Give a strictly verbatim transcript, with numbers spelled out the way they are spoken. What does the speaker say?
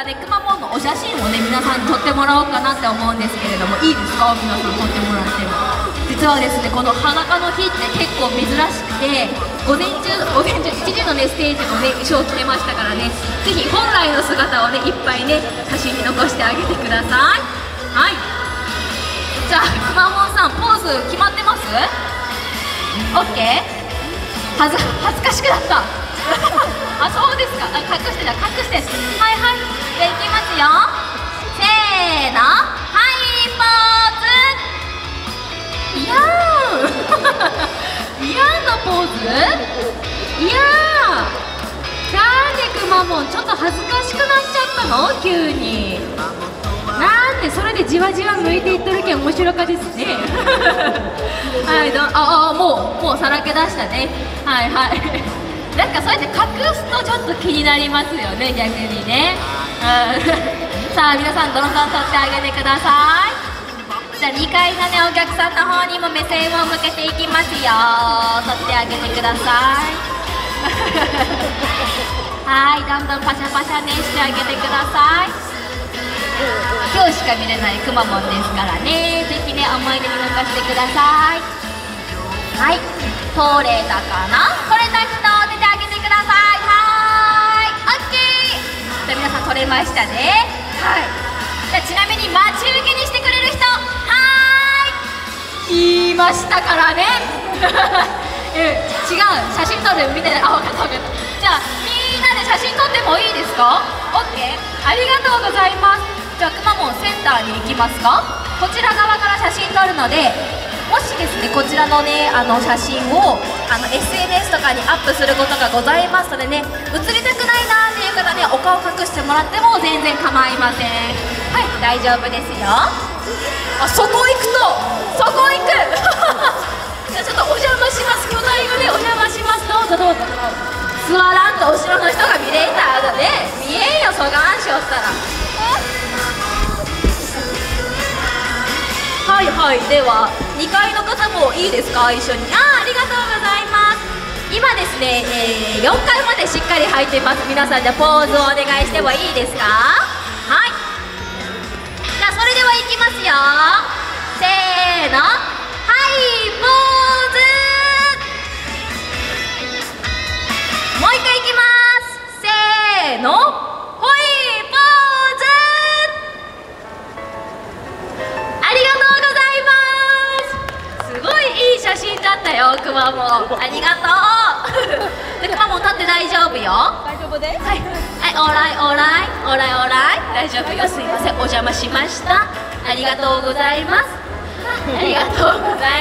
ね、くまモンのお写真をね皆さんに撮ってもらおうかなって思うんですけれども、いいですか、皆さん撮ってもらっても。実はですね、この裸の日って結構珍しくて、午前中午前中いちじのねステージのね衣装を着てましたからね、ぜひ本来の姿をねいっぱいね写真に残してあげてください。はい、じゃあくまモンさん、ポーズ決まってます？ OK？ はず恥ずかしくなったあ、そうですか。あ、隠してた、隠して。はいはい、じゃあいきますよ。せーの、はいポーズ。いやーいやーのポーズ。いやー、なんでくまモンちょっと恥ずかしくなっちゃったの急に。なんでそれでじわじわ向いていっとるけん面白かですねはいど、ああ、もうもうさらけ出したね。はいはいなんかそうやって隠すとちょっと気になりますよね、逆にね。うんさあ皆さんどんどん撮ってあげてください。じゃあにかいのねお客さんの方にも目線を向けていきますよ。撮ってあげてくださいはい、どんどんパシャパシャねしてあげてください。今日しか見れないくまモンですからね、ぜひね思い出に残してください。はい、撮れたかな。撮れた人出てあげてください。はーい、オッケー。じゃあ皆さん撮れましたね。はい、じゃあちなみに待ち受けにしてくれる人、はーい、言いましたからねうん、違う、写真撮るみたいな。あ、分かった分かった。じゃあみんなで写真撮ってもいいですか？ OK、 ありがとうございます。じゃあくまモンセンターに行きますか？こちら側から写真撮るので、もしですねこちらのねあの写真をあの エスエヌエス とかにアップすることがございますのでね、写りたくないなーっていう方ね、お顔隠してもらっても全然構いません。はい、大丈夫ですよ。あ、そこ行くとそこ行くじゃあちょっとお邪魔します。巨大がねお邪魔します。どうぞどうぞ。座らんと後ろの人が見れたらね、見えんよ、そがんしおったら。はいはい、ではにかいの方もいいですか、一緒に。あ、ありがとうございます。今ですね、えー、よんかいまでしっかり入ってます。皆さんじゃあポーズをお願いしてもいいですか？はい、じゃあそれではいきますよ。せーの、はいポーズ。もう一回いきます。せーの、ほいポーズ。ありがとうございます。すごいいい写真だったよ、くまモン。ありがとうで、くまモン立って大丈夫よ。大丈夫です。はい、はい、オーライオーライオーライオーライ、大丈夫よ。すいません、お邪魔しました。ありがとうございます。ありがとうござい